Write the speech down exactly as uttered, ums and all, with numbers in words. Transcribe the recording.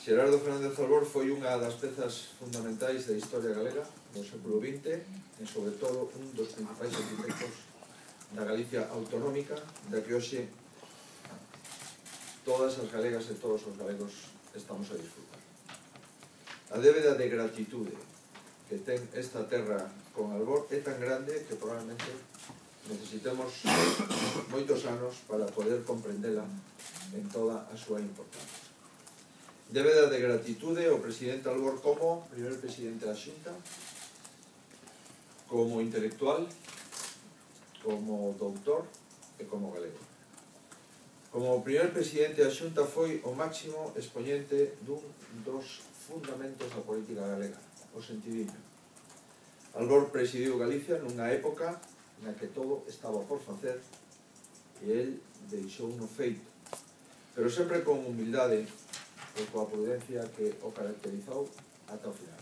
Xerardo Fernández Albor foi unha das pezas fundamentais da historia galega do século vinte e, sobre todo, un dos principais arquitectos da Galicia autonómica, da que hoxe todas as galegas e todos os galegos estamos a disfrutar. A débeda de gratitude que ten esta terra con Albor é tan grande que probablemente necesitemos moitos anos para poder comprendela en toda a súa importancia. Débeda de gratitude ao presidente Albor como primer presidente da Xunta, como intelectual, como doutor e como galego. Como primer presidente da Xunta foi o máximo expoñente dun dos fundamentos da política galega, o sentidiño. Albor presidiu Galicia nunha época na que todo estaba por facer e el deixou no feito, pero sempre con humildade e coa prudencia que o caracterizou ata o final.